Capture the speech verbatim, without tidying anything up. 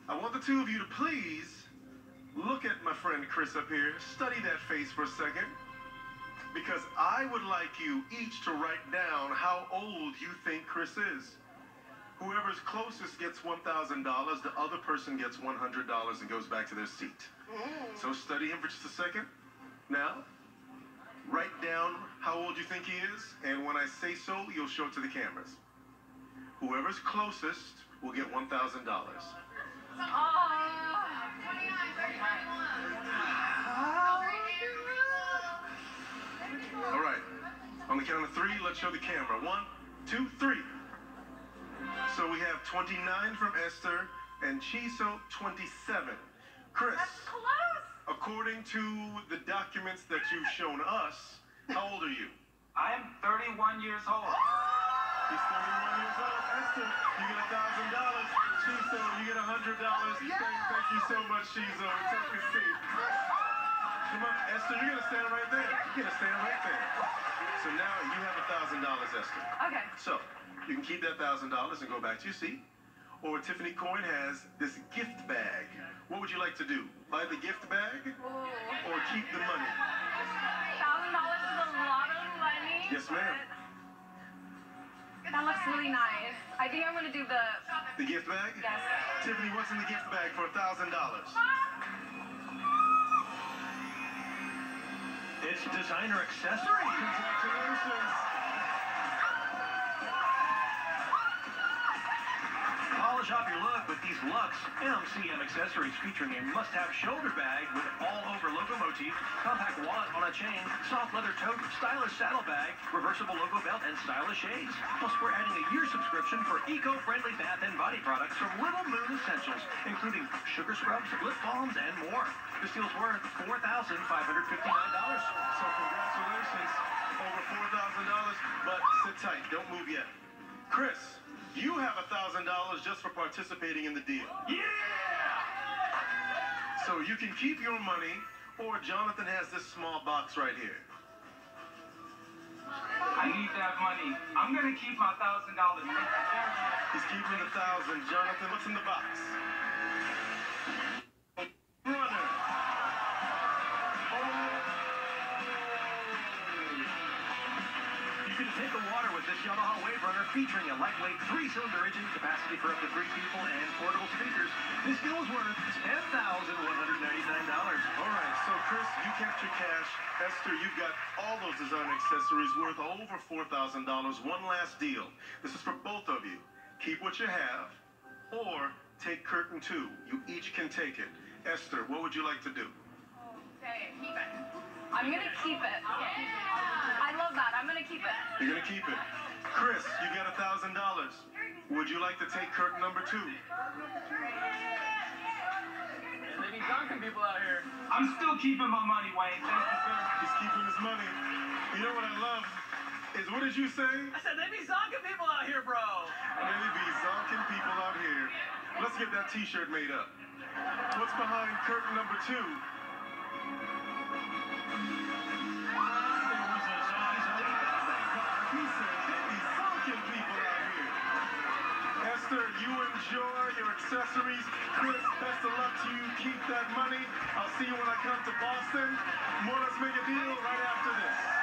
I want the two of you to please look at my friend Chris up here. Study that face for a second. Because I would like you each to write down how old you think Chris is. Whoever's closest gets one thousand dollars, the other person gets one hundred dollars and goes back to their seat. Mm. So study him for just a second. Now, write down how old you think he is, and when I say so, you'll show it to the cameras. Whoever's closest will get one thousand dollars. All right, on the count of three, let's show the camera. One, two, three. So we have twenty-nine from Esther and Chiso twenty-seven. Chris, that's close. According to the documents that you've shown us, how old are you? I am thirty-one years old. He's thirty-one years old. Esther, you get one thousand dollars. Chiso, you get one hundred dollars. Yes. Thank, thank you so much, Chiso. Take a seat. Come on, Esther, you're going to stand right there. You're going to stand right there. So now you have one thousand dollars, Esther. Okay. So, you can keep that one thousand dollars and go back to your seat. Or Tiffany Coin has this gift bag. What would you like to do? Buy the gift bag Ooh. or keep the money? one thousand dollars is a lot of money. Yes, ma'am. That looks really nice. I think I'm going to do the... The gift bag? Yes. Tiffany, what's in the gift bag for one thousand dollars? It's designer accessories. Congratulations. Polish off your look with these Luxe M C M accessories featuring a must-have shoulder bag with all-over logo motif, compact wallet on a chain, soft leather tote, stylish saddle bag, reversible logo belt, and stylish shades. Plus, we're adding a year subscription for eco-friendly bath and body products from Little Moon Essentials, including sugar scrubs, lip balms, and more. This deal's worth four thousand five hundred fifty-nine dollars. So congratulations, over four thousand dollars, but sit tight, don't move yet. Chris, you have one thousand dollars just for participating in the deal. Yeah! So you can keep your money, or Jonathan has this small box right here. I need that money. I'm going to keep my one thousand dollars. He's keeping the thousand. Jonathan, what's in the box? Runner. You can take the water with this Yamaha Wave Runner featuring a lightweight three-cylinder engine, capacity for up to three people, and portable speakers. This deal is worth ten thousand one hundred ninety-nine dollars. All right, so Chris, you kept your cash. Esther, you've got all those design accessories worth over four thousand dollars. One last deal. This is for both of you. Keep what you have, or take curtain two. You each can take it. Esther, what would you like to do? Okay, keep it. I'm going to keep it. I love that. I'm going to keep it. You're going to keep it. Chris, you got one thousand dollars. Would you like to take curtain number two? Maybe Duncan people out here. I'm still keeping my money, Wayne. Thank you, sir. He's keeping his money. You know what I love is, what did you say? I said, they be zonking people out here, bro. Maybe be zonking people out here. Let's get that t-shirt made up. What's behind curtain number two? Esther, you enjoy your accessories. Chris, best of luck to you. Keep that money. I'll see you when I come to Boston. More Let's Make a Deal right after this.